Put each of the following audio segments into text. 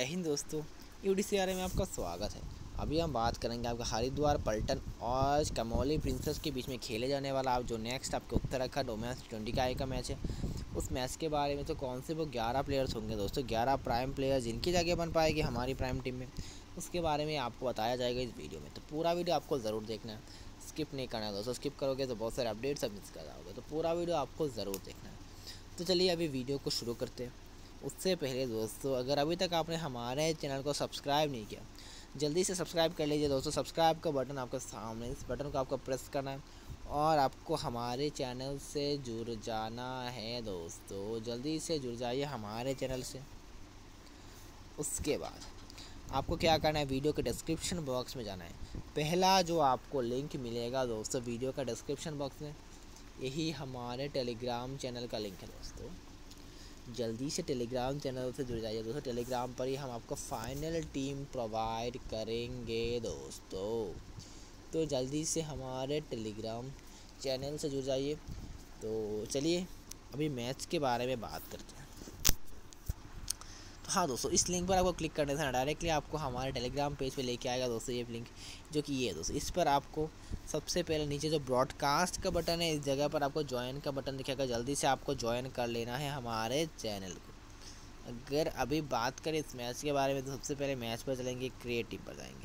जय हिंद दोस्तों, UDCRA में आपका स्वागत है। अभी हम बात करेंगे आपका हरिद्वार पलटन और चमोली प्रिंसेस के बीच में खेले जाने वाला आप जो नेक्स्ट आपके उत्तराखंड वुमेन्स T20 का का मैच है, उस मैच के बारे में। तो कौन से वो 11 प्लेयर्स होंगे दोस्तों, 11 प्राइम प्लेयर्स जिनकी जगह बन पाएगी हमारी प्राइम टीम में, उसके बारे में आपको बताया जाएगा इस वीडियो में। तो पूरा वीडियो आपको ज़रूर देखना है, स्किप नहीं करना है दोस्तों। स्किप करोगे तो बहुत सारे अपडेट्स सब मिस कर जाओगे, तो पूरा वीडियो आपको ज़रूर देखना है। तो चलिए अभी वीडियो को शुरू करते हैं। उससे पहले दोस्तों, अगर अभी तक आपने हमारे चैनल को सब्सक्राइब नहीं किया, जल्दी से सब्सक्राइब कर लीजिए दोस्तों। सब्सक्राइब का बटन आपके सामने, इस बटन को आपको प्रेस करना है और आपको हमारे चैनल से जुड़ जाना है दोस्तों। जल्दी से जुड़ जाइए हमारे चैनल से। उसके बाद आपको क्या करना है, वीडियो के डिस्क्रिप्शन बॉक्स में जाना है। पहला जो आपको लिंक मिलेगा दोस्तों वीडियो का डिस्क्रिप्शन बॉक्स में, यही हमारे टेलीग्राम चैनल का लिंक है दोस्तों। जल्दी से टेलीग्राम चैनल से जुड़ जाइए दोस्तों। टेलीग्राम पर ही हम आपको फाइनल टीम प्रोवाइड करेंगे दोस्तों। तो जल्दी से हमारे टेलीग्राम चैनल से जुड़ जाइए। तो चलिए अभी मैच के बारे में बात करते हैं। तो हाँ दोस्तों, इस लिंक पर आपको क्लिक करने से डायरेक्टली आपको हमारे टेलीग्राम पेज पे लेके आएगा दोस्तों। ये लिंक जो कि ये है दोस्तों, इस पर आपको सबसे पहले नीचे जो ब्रॉडकास्ट का बटन है, इस जगह पर आपको ज्वाइन का बटन दिखेगा। जल्दी से आपको ज्वाइन कर लेना है हमारे चैनल को। अगर अभी बात करें इस मैच के बारे में, तो सबसे पहले मैच पर चलेंगे, क्रिएटिव पर जाएंगे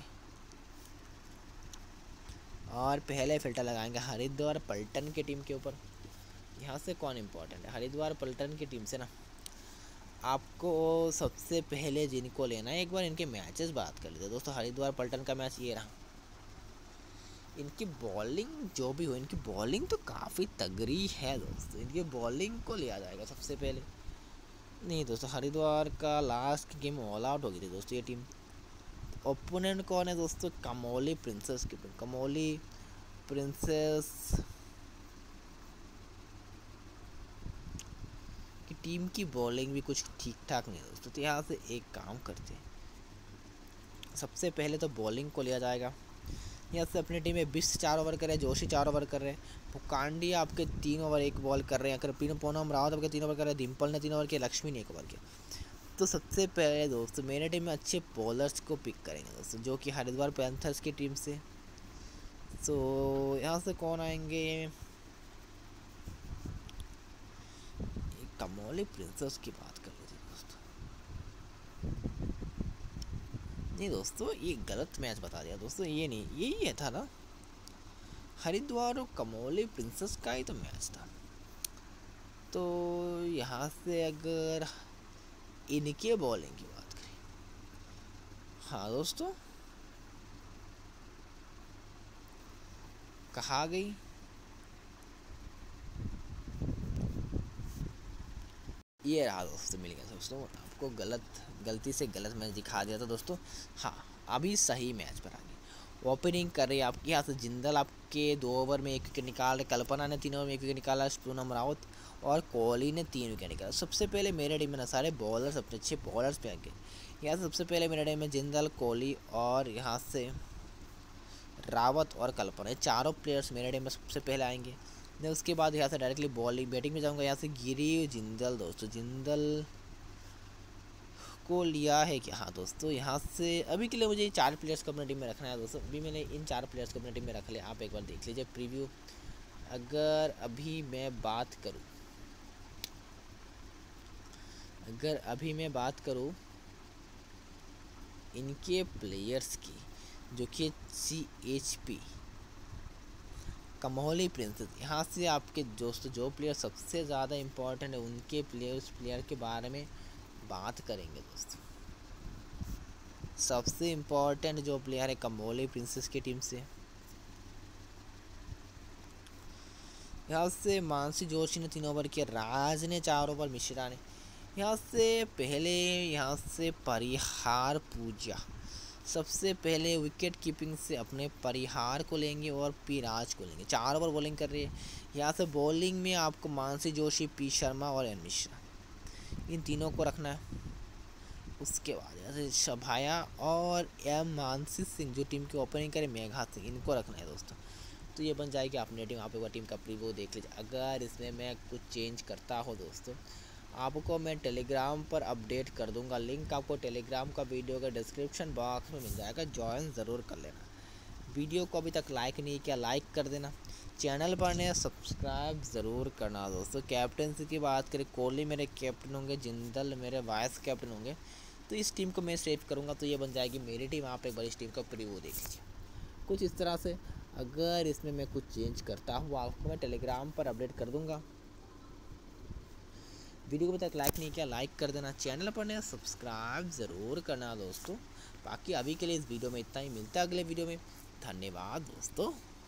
और पहले फ़िल्टर लगाएंगे हरिद्वार पलटन की टीम के ऊपर। यहाँ से कौन इम्पोर्टेंट है, हरिद्वार पलटन की टीम से ना आपको सबसे पहले जिनको लेना है, एक बार इनके मैचेस बात कर लेते हैं दोस्तों। हरिद्वार पलटन का मैच ये रहा। इनकी बॉलिंग जो भी हो, इनकी बॉलिंग तो काफ़ी तगड़ी है दोस्तों। इनकी बॉलिंग को लिया जाएगा सबसे पहले। नहीं दोस्तों, हरिद्वार का लास्ट गेम ऑल आउट हो गई थी दोस्तों ये टीम। ओपोनेंट कौन है दोस्तों, चमोली प्रिंसेस की टीम। चमोली प्रिंसेस की टीम की बॉलिंग भी कुछ ठीक ठाक नहीं है दोस्तों। तो यहाँ से एक काम करते हैं, सबसे पहले तो बॉलिंग को लिया जाएगा। यहाँ से अपनी टीम में 20 4 ओवर कर रहे हैं, जोशी 4 ओवर कर रहे हैं, पुकांडिया आपके 3 ओवर 1 बॉल कर रहे हैं, अगर पूनम रावत आपके 3 ओवर कर रहे हैं, डिम्पल ने 3 ओवर किया, लक्ष्मी ने 1 ओवर किया। तो सबसे पहले दोस्तों मेरे टीम में अच्छे बॉलर्स को पिक करेंगे दोस्तों, जो कि हरिद्वार पैंथर्स की टीम से। तो यहाँ से कौन आएंगे, चमोली प्रिंसेस की बात कर लीजिए दोस्तों। नहीं दोस्तों, ये गलत मैच बता दिया दोस्तों, ये नहीं, यही था ना, हरिद्वार और चमोली प्रिंसेस का ही तो मैच था। तो यहाँ से अगर इनके बॉलिंग की बात करें, हाँ दोस्तों, कहा गई, ये रहा दोस्तों, मिल गया दोस्तों। आपको गलती से गलत मैच दिखा दिया था दोस्तों। हाँ, अभी सही मैच पर आ गए। ओपनिंग कर रही है आपके यहाँ से जिंदल, आपके 2 ओवर में 1 विकेट निकाल रहे। कल्पना ने 3 ओवर में 1 विकेट निकाला। पूनम रावत और कोहली ने 3 विकेट निकाला। सबसे पहले मेरे टीम में ना सारे बॉलर्स अपने अच्छे बॉलर्स पे आएंगे। यहाँ से सबसे पहले मेरे टीम में जिंदल, कोहली और यहाँ से रावत और कल्पना, ये चारों प्लेयर्स मेरे टीम में सबसे पहले आएंगे। देन उसके बाद यहाँ से डायरेक्टली बॉलिंग बैटिंग में जाऊँगा। यहाँ से गिरी जिंदल दोस्तों, जिंदल को लिया है क्या, हाँ दोस्तों। यहाँ से अभी के लिए मुझे 4 प्लेयर्स को अपनी टीम में रखना है दोस्तों। अभी मैंने इन 4 प्लेयर्स को अपनी टीम में रख लिया, आप एक बार देख लीजिए प्रीव्यू। अगर अभी मैं बात करूँ इनके प्लेयर्स की, जो कि CHP चमोली प्रिंसेस, यहाँ से आपके दोस्तों जो प्लेयर सबसे ज़्यादा इम्पोर्टेंट है, उनके प्लेयर के बारे में बात करेंगे दोस्तों। सबसे इम्पोर्टेंट जो प्लेयर है चमोली प्रिंसेस की टीम से, यहाँ से मानसी जोशी ने 3 ओवर किया, राज ने 4 ओवर, मिश्रा ने। यहाँ से पहले यहाँ से परिहार पूजा सबसे पहले विकेट कीपिंग से अपने परिहार को लेंगे और पी राज को लेंगे। 4 ओवर बॉलिंग कर रही है। यहाँ से बॉलिंग में आपको मानसी जोशी, पी शर्मा और एन मिश्रा, इन तीनों को रखना है। उसके बाद यहाँ से शभाया और एम मानसी सिंह, जो टीम की ओपनिंग करे, मेघा सिंह, इनको रखना है दोस्तों। तो ये बन जाएगी अपनी टीम। आप एक बार टीम का प्रीव्यू देख लीजिए। अगर इसमें मैं कुछ चेंज करता हो दोस्तों, आपको मैं टेलीग्राम पर अपडेट कर दूंगा। लिंक आपको टेलीग्राम का वीडियो का डिस्क्रिप्शन बॉक्स में मिल जाएगा, ज्वाइन ज़रूर कर लेना। वीडियो को अभी तक लाइक नहीं किया, लाइक कर देना। चैनल पर नया सब्सक्राइब ज़रूर करना दोस्तों। कैप्टनसी की बात करें, कोहली मेरे कैप्टन होंगे, जिंदल मेरे वाइस कैप्टन होंगे। तो इस टीम को मैं सेव करूँगा तो ये बन जाएगी मेरी टीम। आप एक बार इस टीम का प्रीव्यू देख लीजिए कुछ इस तरह से। अगर इसमें मैं कुछ चेंज करता हूँ आपको मैं टेलीग्राम पर अपडेट कर दूँगा। वीडियो को अभी तक लाइक नहीं किया, लाइक कर देना। चैनल पर नया सब्सक्राइब ज़रूर करना दोस्तों। बाकी अभी के लिए इस वीडियो में इतना ही, मिलता है अगले वीडियो में। धन्यवाद दोस्तों।